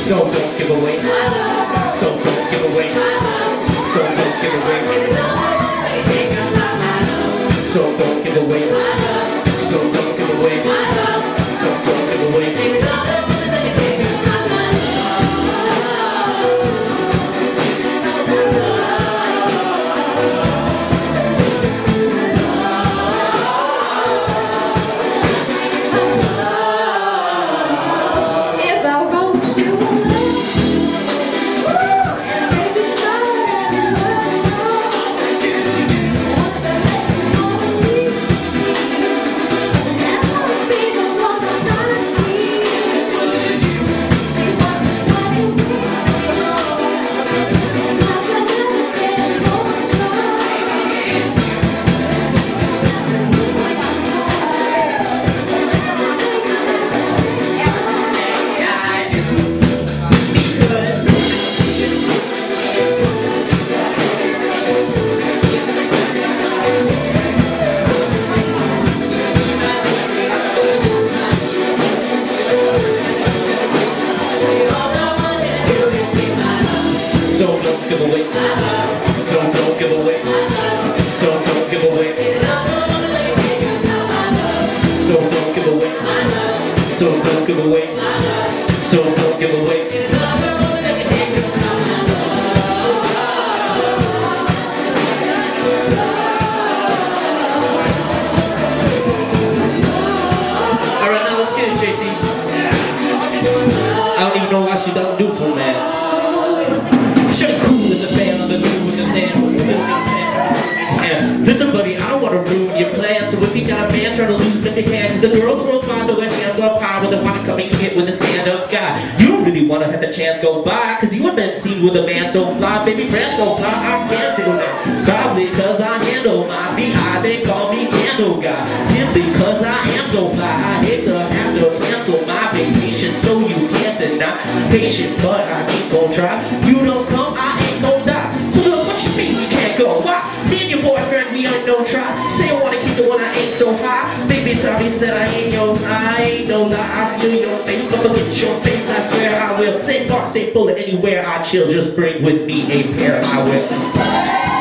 So don't give away. So don't give away. So don't give away. So don't give away. So don't give away. So don't give away. So don't give away. So don't give away. So don't give away. So don't give away. So don't give away. So don't give away. Alright, now let's get it, JC. I don't even know why she don't do for that. Shut cool as a fan on the moon in his hand, but still got a fan. Listen, buddy, I don't want to ruin your plan. So if you got a man trying to lose him in your hands, the girls will find their hands up high with the one coming hit with his hand up guy. You don't really want to have the chance go by, cause you have been seen with a man so fly, baby friend so fly, I can't do that. Probably cause I handle my VI, they call me handle guy. Simply cause I am so fly, I hate to have to cancel my vacation, so you can't deny. Patient, but I ain't gon' try. You don't come, I ain't gon' die. Look, what you mean you can't go? Why? Me and your boyfriend, we ain't no try. Say I wanna keep the one I ain't so high. Baby, it's obvious that I ain't no lie. I feel your face, but look at your face, I swear I will. Say fuck, say bullet, anywhere I chill. Just bring with me a pair I will.